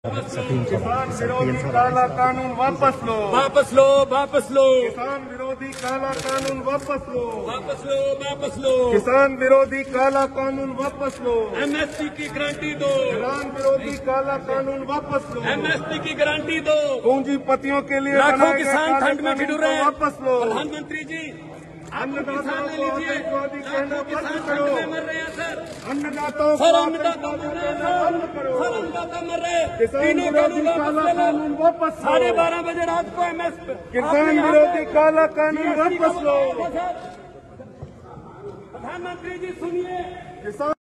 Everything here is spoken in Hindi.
किसान विरोधी काला कानून वापस लो, वापस लो, वापस लो। किसान विरोधी काला कानून वापस लो, वापस लो, वापस लो। किसान विरोधी काला कानून वापस लो, एमएसपी की गारंटी दो, किसान विरोधी काला कानून वापस लो, एमएसपी की गारंटी दो। पूंजीपतियों के लिए लाखों बनाए गए किसान काले ठंड में कानून ठिठुर को रहे हैं। वापस लो। प्रधानमंत्री जी, अन्नदाताओं को आतंकवादी कहना लाखों बंद किसान करो। ठंड में मर रहे हैं सर। अन्नदाताओं को सर अन्नदाता आतंकवादी मर रहे हैं कहना बंद सर। करो। सर अन्नदाता मर रहे हैं। किसान तीनों विरोधी कानून काला वापस ले कानून लो। वापस लो। 12:30 बजे रात को एमएसपी किसान विरोधी काला कानून वापस लो। प्रधानमंत्री जी सुनिए। किसान